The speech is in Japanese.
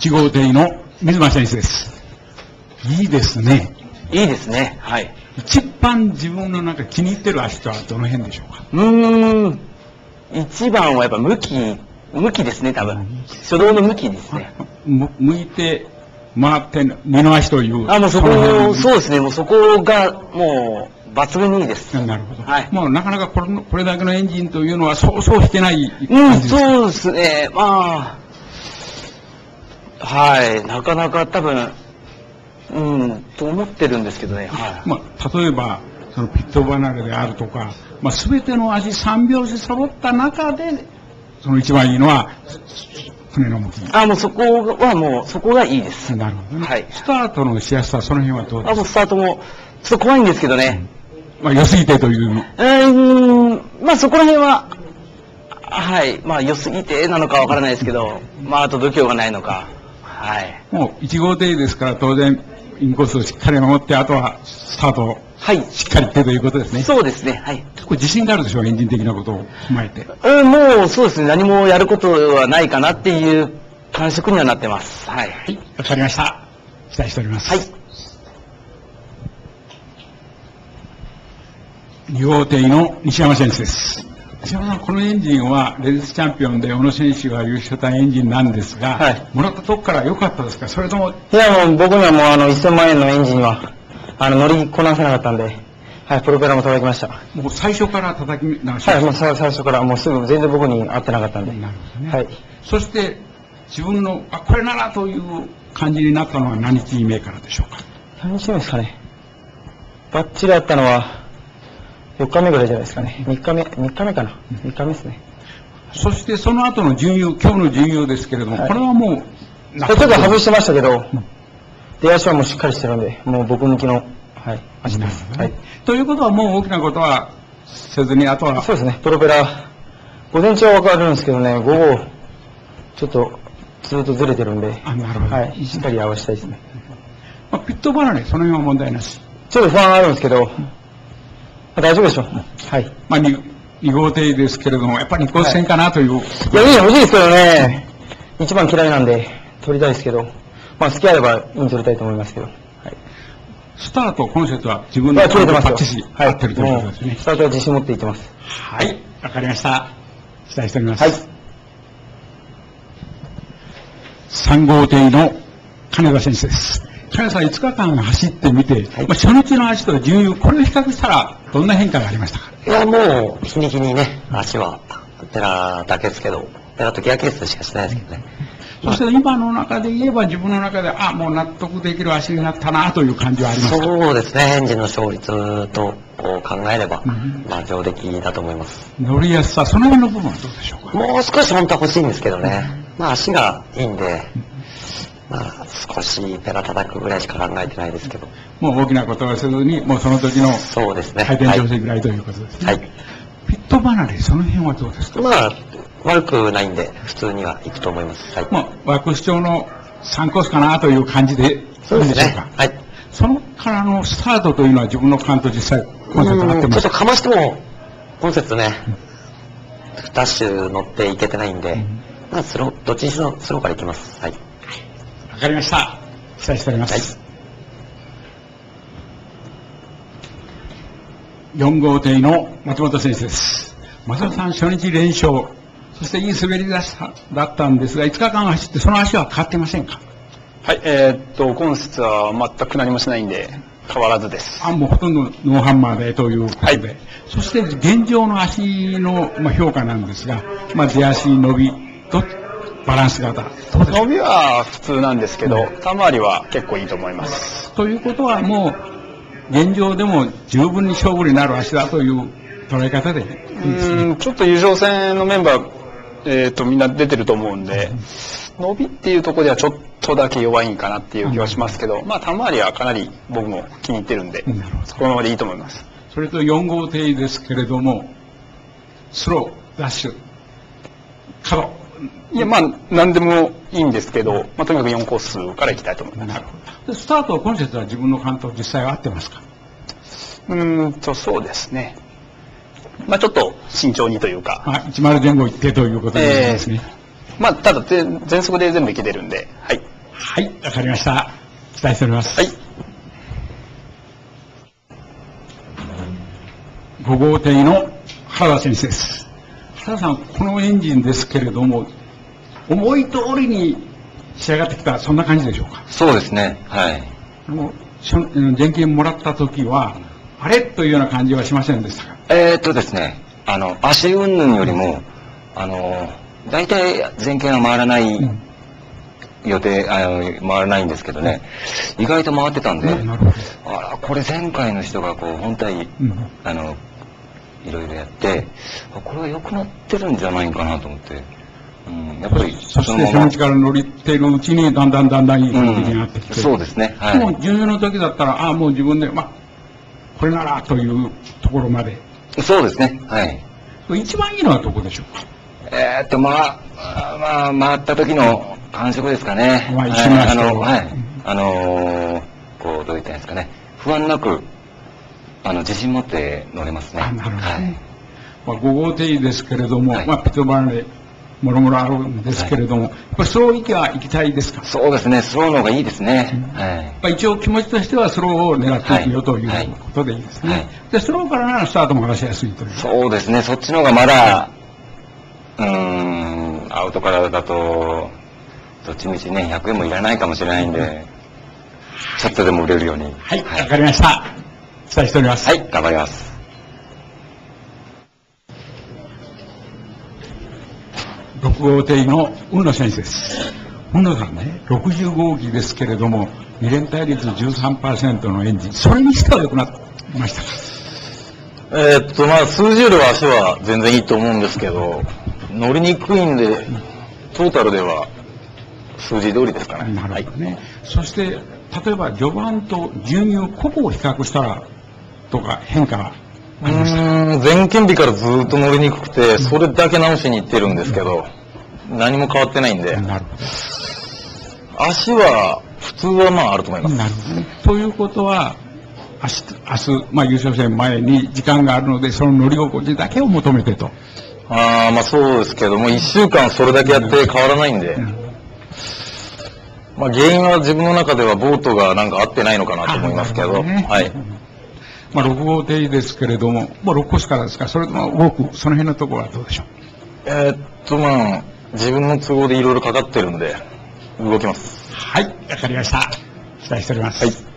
1号艇の水間選手です。いいですね。 いいですね。はい。 一番自分の中気に入ってる足とはどの辺でしょうか。 一番はやっぱ向きですね、多分。初動の向きですね。 向いて、回って、二の足という。 もうそこ、そうですね、もうそこが、もう、抜群にいいです。 なるほど。 はい。 もうなかなかこれだけのエンジンというのは、そうそう引けない感じですか。 そうですね、まあ、はい、なかなか多分、と思ってるんですけどね。はい。 例えば、そのピット離れであるとか、すべての足3拍子揃った中で、その一番いいのは、船の向き。 もうそこがいいです。 なるほどね。 はい。 スタートのしやすさ、その辺はどうですか。 もうスタートも、ちょっと怖いんですけどね。 良すぎてという。 そこら辺は、はい。良すぎてなのかわからないですけど、あと度胸がないのか。はい。 もう1号艇ですから、当然、インコースをしっかり守って、あとはスタートをしっかりってということですね。 そうですね。はい。 結構自信があるでしょう、エンジン的なことを踏まえて。 もうそうですね。何もやることはないかなっていう感触にはなってます。はい。 はい。わかりました。期待しております。 はい。 2号艇の西山選手です。西山さん、このエンジンはレディースチャンピオンで小野選手が優勝したエンジンなんですが、はい、もらったとこから良かったですか、それとも。 いや、もう僕にはもう1000万円のエンジンは乗りこなせなかったんで、はい、プロペラも叩きました。 もう最初から叩き直しました。 はい、もう最初からもうすぐ全然僕に合ってなかったんで。 なるほどね。 はい。 そして自分のこれならという感じになったのは何日目からでしょうか。 何日目ですかね。バッチリあったのは4日目ぐらいじゃないですかね。3日目かな。3日目ですね。 そしてその後の今日の準優ですけれども、はい、これはもうちょっと外してましたけど、出足はもうしっかりしてるんで、もう僕向きの、はい、足です。はい。 ということはもう大きなことはせずに、あとは。 そうですね、プロペラ、午前中は分かるんですけどね、午後、ちょっとずっとずれてるんで、 なるほど。 はい、しっかり合わせたいですね。 ピット離れ、その辺は問題なし。 ちょっと不安あるんですけど、大丈夫でしょう。はい。 2号艇ですけれども、やっぱり2号戦かなという。 いや、いいの欲しいですけどね、一番嫌いなんで、取りたいですけど、好きあればイン取りたいと思いますけど。はい。 スタート、コンセプトは自分の切れてますよ。 バッチリ合ってるということですね。 スタートは自信持っていってます。 はい、わかりました。期待しております。 はい。 3号艇の金田選手です。金田さん、5日間走ってみて、初日の足と準優、これを比較したら、どんな変化がありましたか。 いや、もう、日に日にね、足は、ペラだけですけど、ペラとギアケースしかしてないですけどね。 そして今の中で言えば、自分の中で、もう納得できる足になったなという感じはありますか。 そうですね、エンジンの勝率と考えれば、上出来だと思います。 乗りやすさ、その辺の部分はどうでしょうか。 もう少し本当は欲しいんですけどね。足がいいんで、少しペラ叩くぐらいしか考えてないですけど。 もう大きなことはせずに、もうその時のそうですね。 回転調整ぐらいということですね。はい。ピット離れ、その辺はどうですか。 悪くないんで、普通には行くと思います。はい。 枠主張の3コースかなという感じで、 そうですね。はい。 そのからのスタートというのは自分の勘と実際、コンセプト合ってますか。 ちょっとかましても、コンセプトね、ダッシュ乗っていけてないんで、どっちにしろスローから行きます。はい。 わかりました。期待しております。4号艇の松本選手です。松本さん、初日連勝、そしていい滑り出しだったんですが、5日間走って、その足は変わってませんか。 はい、今節は全く何もしないんで、変わらずです。 もうほとんどノーハンマーでということで、そして現状の足の評価なんですが、出足、伸び、バランス型、 伸びは普通なんですけど、球回りは結構いいと思います。 ということは、もう現状でも十分に勝負になる足だという捉え方でいいですね。 ちょっと優勝戦のメンバー、みんな出てると思うんで、伸びっていうところではちょっとだけ弱いんかなっていう気はしますけど、球回りはかなり僕も気に入ってるんで、このままでいいと思います。 それと4号艇ですけれども、スロー、ダッシュ、角。 いや、何でもいいんですけど、とにかく4コースから行きたいと思います。 なるほど。スタートはコンセプトは自分の勘と実際は合ってますか。 そうですね。ちょっと慎重にというか。 10前後行ってということですね。 ただ全速で全部行けてるんで、はい。 はい、わかりました。期待しております。 はい。 5号艇の原田選手です。原田さん、このエンジンですけれども、思い通りに仕上がってきた、そんな感じでしょうか。 そうですね。はい。 現金もらった時は、あれというような感じはしませんでしたか。 ですね、足云々よりも、大体前傾は回らない予定、回らないんですけどね、意外と回ってたんで、あら、これ前回の人がこう、本体、いろいろやって、これは良くなってるんじゃないかなと思って、やっぱりそして初日から乗りているうちに、だんだんいい感じになってきて、 そうですね。はい。 もう準優の時だったら、もう自分で、これならというところまで。 そうですね。はい。 一番いいのはどこでしょうか。 回った時の感触ですかね。 一緒にはい。こう、どう言ったらいいんですかね。不安なく、自信持って乗れますね。 なるほどね。5号艇ですけれども、ピットバーレ、もろもろあるんですけれども、やっぱりスロー行きたいですか。 そうですね、スローの方がいいですね。 一応気持ちとしてはスローを狙っていくよということでいいですね。で、スローからならスタートも出しやすいという。 そうですね、そっちの方がまだ、アウトからだと、どっちみちね、100円もいらないかもしれないんで、ちょっとでも売れるように。 はい、わかりました。期待しております。 はい、頑張ります。 6号艇の海野選手です。海野さんね、60号機ですけれども、2連対率 13% のエンジン、それにしては良くなってましたか。 数字よりは足は全然いいと思うんですけど、乗りにくいんで、トータルでは数字通りですかね。 なるほどね。そして、例えば序盤と準優個々を比較したら、とか変化は前検日からずっと乗りにくくて、それだけ直しに行ってるんですけど、何も変わってないんで、足は普通はあると思います。 なるほどね。ということは、明日、優勝戦前に時間があるので、その乗り心地だけを求めてと。 そうですけども、1週間それだけやって変わらないんで、原因は自分の中ではボートがなんか合ってないのかなと思いますけど、はい。 6号艇ですけれども、6コースからですか、それとも動く、その辺のところはどうでしょう。 自分の都合でいろいろかかってるんで、動きます。 はい、わかりました。期待しております。 はい。